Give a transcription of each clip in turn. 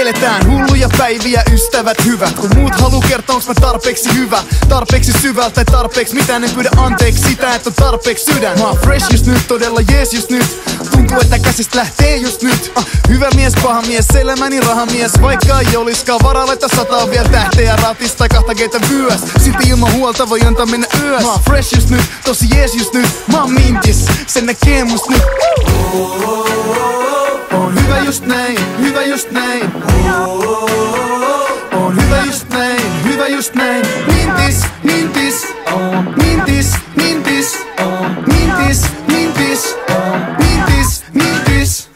Eletään hulluja päiviä, ystävät hyvät. Kun muut haluu kertoa, onks mä tarpeeksi hyvä, tarpeeksi syvältä tai tarpeeksi mitään. En pyydä anteeksi sitä, että on tarpeeksi sydän. Mä oon fresh just nyt, todella jees just nyt. Tuntuu, että käsistä lähtee just nyt. Hyvä mies, paha mies, elämäni rahamies. Vaikka ei oliskaan varaa laittaa 100 vielä tähteä ratista tai 2 geitä vyös. Silti ilman huolta voi antaa mennä yös. Mä oon fresh just nyt, tosi jees just nyt. Mä oon mintis, sen näkee must nyt. On hyvä just näin, hyvä just näin. On hyvä just näin, hyvä just näin. Mintis, mintis, mintis, mintis, mintis, mintis, mintis, mintis.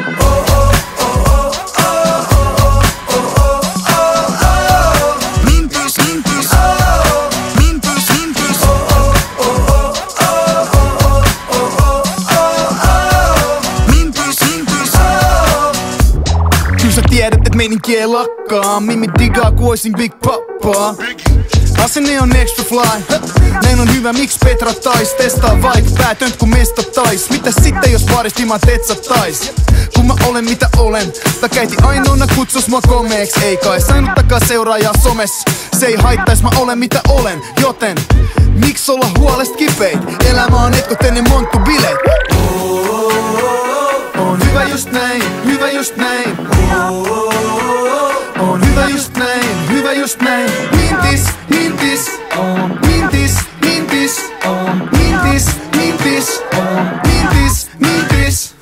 Tiedät, et meininki ei lakkaa. Mimmi digaa ku oisin Big Papa. Asenne on extra fly. Näin on hyvä, miksi Petra tais testaa vaik päätönt ku mesta tais. Mitä sitten jos varistima tetsattais? Kun mä olen mitä olen. Takäiti ainoana kutsus mua komeeks. Ei kai sainuttakaan seuraajaa somes. Se ei haittais, mä olen mitä olen. Joten miksi olla huolest kipeit? Elämä on etkot ennen monttu bileet. On hyvä just näin, hyvä just näin. On hyvä just näin, hyvä just näin. Mintis, mintis, mintis, mintis, mintis, mintis, mintis, mintis.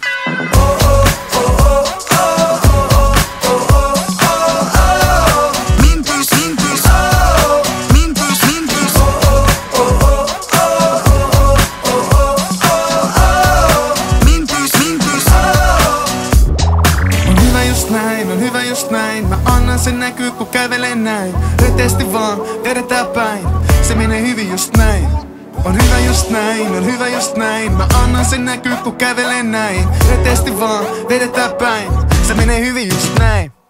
On hyvä just näin, mä annan sen näkyy kun kävelen näin. Reteesti vaan, vedetään päin, se menee hyvin just näin. On hyvä just näin, on hyvä just näin. Mä annan sen näkyy kun kävelen näin. Reteesti vaan, vedetään päin, se menee hyvin just näin.